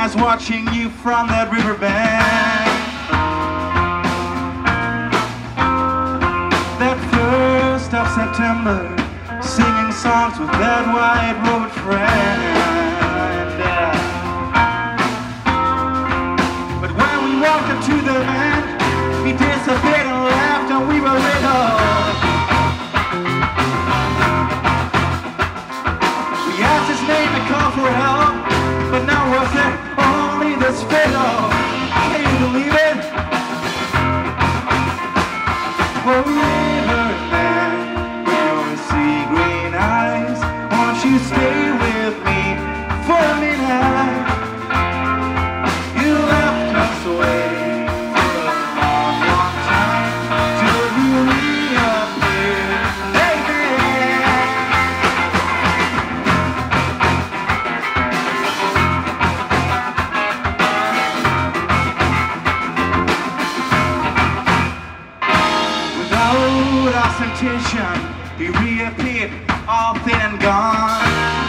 was watching you from that riverbank. That 1st of September, singing songs with that white-robed friend. But when we walked up to the land, he disappeared and left, and we were little. We asked his name and called for help, but now was it only this fiddle? Can you believe it? Oh, riverman, with your sea green eyes, won't you stay with me for a minute? You left us away for a long, long time till you reappeared. Hey, without ostentation, he reappeared, all thin and gone.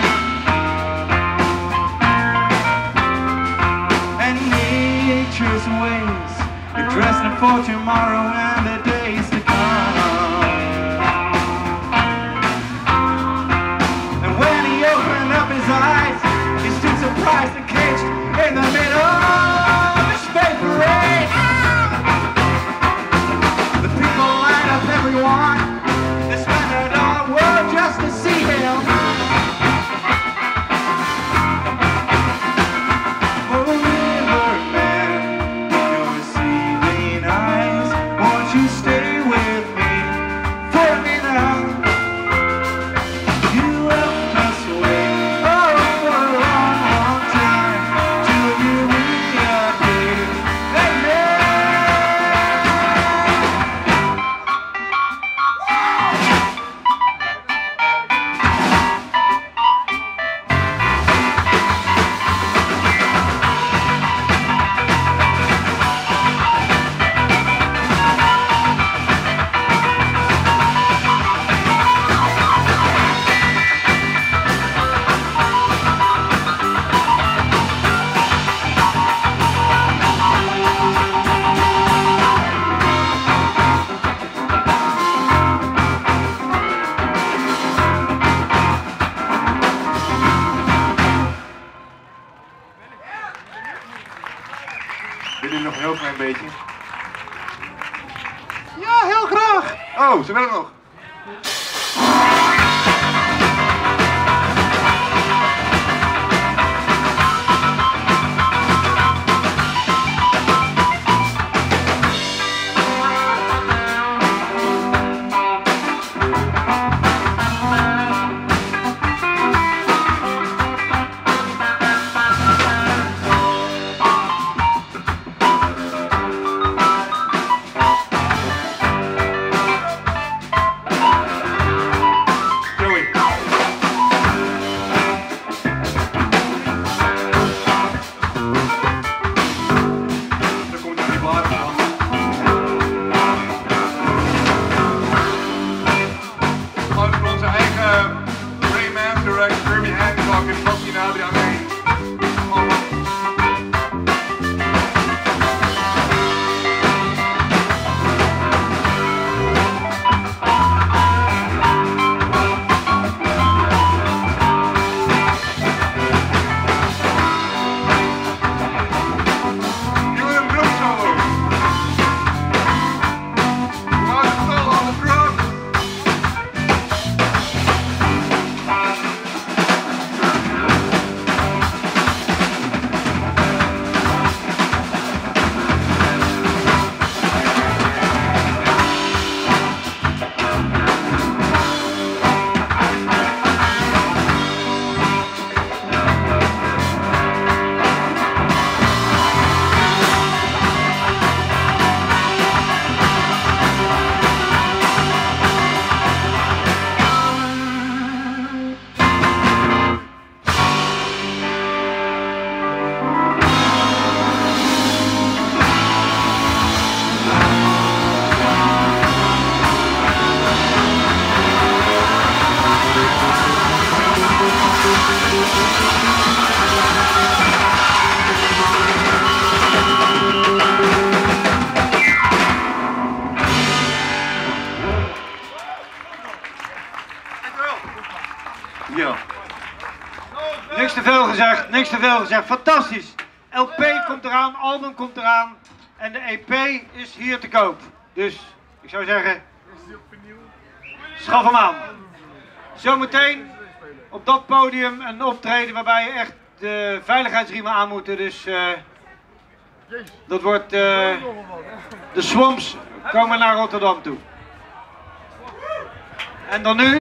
And nature's ways, you're dressing for tomorrow and the days to come. And when he opened up his eyes, he stood surprised and caged in the middle of his faith parade. The people lined up, everyone. They spent all the world just to see him. Oh, riverman, with your sea green eyes, won't you stay with me for a minute? You left us away, oh, for a long, long time, till you reappeared. Amen. Wil je nog een heel klein beetje? Ja, heel graag. Oh, ze willen nog. Niks te veel gezegd. Fantastisch. LP komt eraan, album komt eraan. En de EP is hier te koop. Dus ik zou zeggen, schaf hem aan. Zometeen op dat podium een optreden waarbij je echt de veiligheidsriemen aan moeten. Dus dat wordt de Swamps komen naar Rotterdam toe. En dan nu